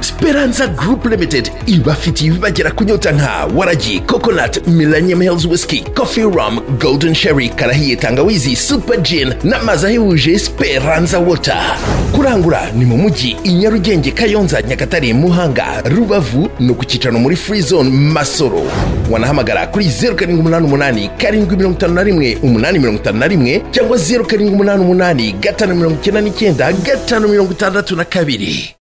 Speranza Group Limited ibafitiye ibibagera kunyota nka waragi, coconut, Millennium Hills Whiskey, coffee rum, golden sherry, karahiye tangawizi, super gin n'amazi ahebuje Speranza water. Kurangura ni mu mujyi i Nyarugenge, Kayonza, Nyagatare, Muhanga, Rubavu no ku cyicaro muri Free Zone Masoro. Wanahamagara kuri 0788 751 851 cyangwa 0788 599 562.